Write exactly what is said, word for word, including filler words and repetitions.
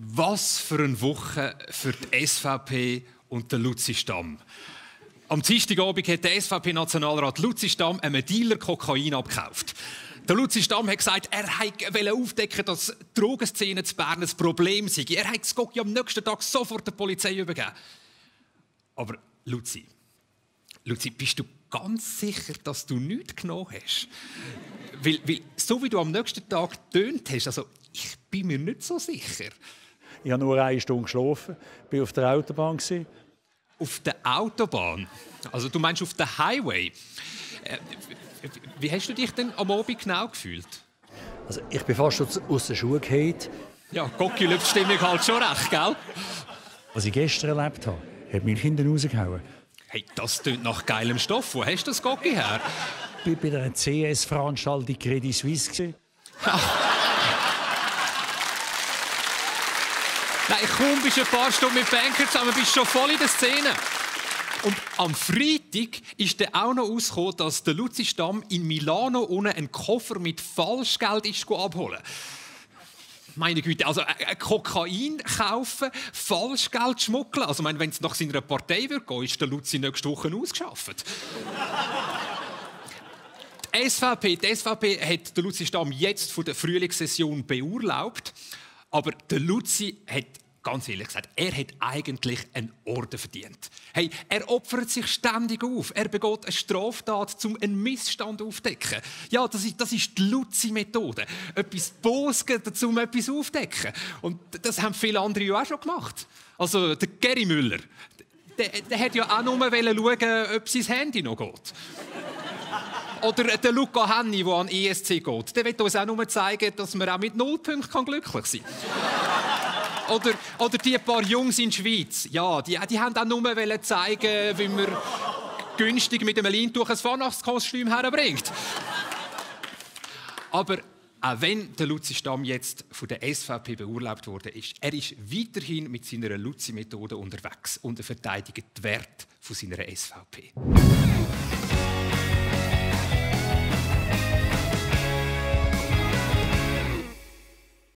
Was für eine Woche für die S V P und den Luzi Stamm. Am Dienstagabend hat der S V P-Nationalrat Luzi Stamm einem Dealer Kokain abgekauft. Der Luzi Stamm hat gesagt, er wollte aufdecken, dass die Drogenszene zu Bern ein Problem sei. Er hat das Gocki am nächsten Tag sofort der Polizei übergeben. Aber Luzi, Luzi, bist du ganz sicher, dass du nichts genommen hast? weil, weil, so wie du am nächsten Tag getönt hast, also ich bin mir nicht so sicher. Ich habe nur eine Stunde geschlafen, war auf der Autobahn. Auf der Autobahn? Also du meinst auf der Highway? Äh, wie hast du dich denn am Abend genau gefühlt? Also ich bin fast aus den Schuhen gefallen. Ja, Gocki-Lüpf-Stimmung halt schon recht, gell? Was ich gestern erlebt habe, hat mich hinten rausgehauen. Hey, das tönt nach geilem Stoff. Wo hast du das Gocki her? Ich war bei einer C S-Veranstaltung Credit Suisse. Nein, komm, bist ein paar Stunden mit Banker zusammen, bist schon voll in der Szene. Und am Freitag ist dann auch noch rausgekommen, dass der Luzi Stamm in Milano unten einen Koffer mit Falschgeld ist abholen. Meine Güte, also äh, Kokain kaufen, Falschgeld schmuggeln. Also wenn es nach seiner Partei wird gehen, ist der Luzi nächste Woche ausgeschafft. Die S V P, die S V P hat den Luzi Stamm jetzt von der Frühlingssession beurlaubt. Aber der Luzi hat, ganz ehrlich gesagt, er hat eigentlich einen Orden verdient. Hey, er opfert sich ständig auf. Er begeht eine Straftat, um einen Missstand aufzudecken. Ja, das ist, das ist die Luzi-Methode. Etwas Bosges, um etwas aufzudecken. Und das haben viele andere ja auch schon gemacht. Also der Geri Müller, der, der hat ja auch nur schauen, ob sein Handy noch geht. Oder der Luca Henni, der an E S C geht. Der will uns auch nur zeigen, dass man auch mit Nullpunkten glücklich sein kann. Oder, oder die paar Jungs in der Schweiz. Ja, die, die haben auch nur zeigen, wie man günstig mit einem Leintuch ein Weihnachtskostüm herbringt. Aber auch wenn der Luzi Stamm jetzt von der S V P beurlaubt wurde, ist er ist weiterhin mit seiner Luzi-Methode unterwegs und er verteidigt die Werte von seiner S V P.